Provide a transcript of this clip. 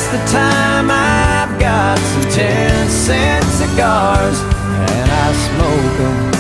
pass the time. I've got some 10-cent cigars and I smoke 'em